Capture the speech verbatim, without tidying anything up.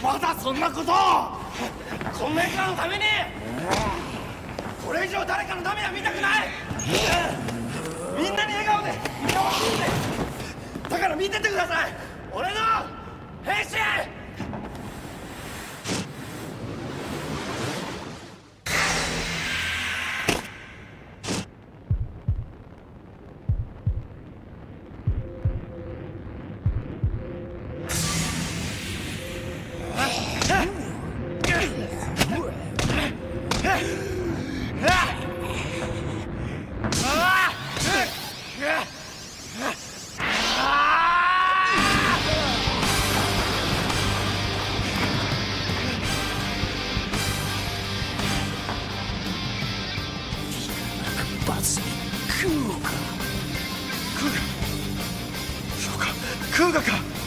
まだそんなことを。こんな奴らのためにこれ以上誰かの涙見たくない。みんなに笑顔で見守ってるんで、だから見ててください、俺の変身。クーガか。そうか、クーガか。